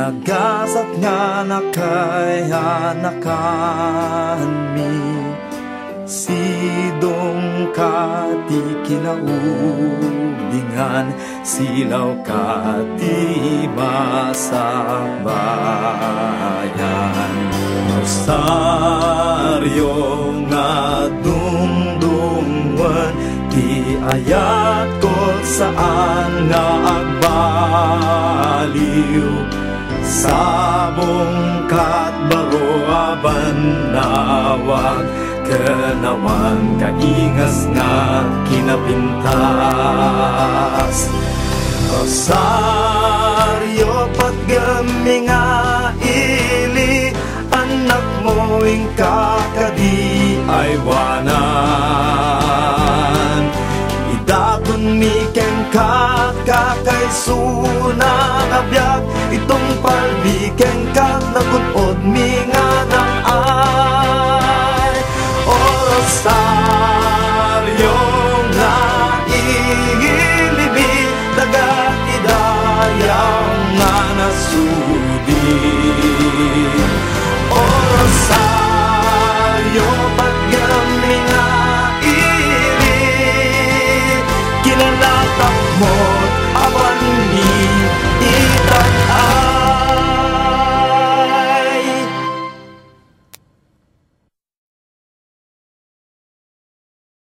nagasat nga nakayanakan mi, sidong kati kinaubingan, silaw kati masakbayan. Rosaryo nga dumdumwan, ti ayat ko saan nga agbaliw, sabong katbaro abanawag, kenawan kaingas nga kinapintas. Rosaryo patgami nga ili, anak mo ing kakadi ay wanan. Idaton mi ken kakakay sunang abyak, itong palbi ken kak nagunod mi nga nang ay. O Rosaryo nga iilibi, dagat idayaw nga nasudi. O Rosaryo pagami nga ili, kinalatak mo